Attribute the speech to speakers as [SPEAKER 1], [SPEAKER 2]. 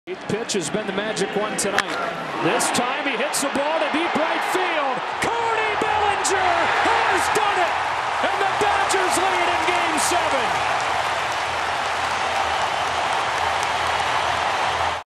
[SPEAKER 1] Eighth pitch has been the magic one tonight. This time he hits the ball to deep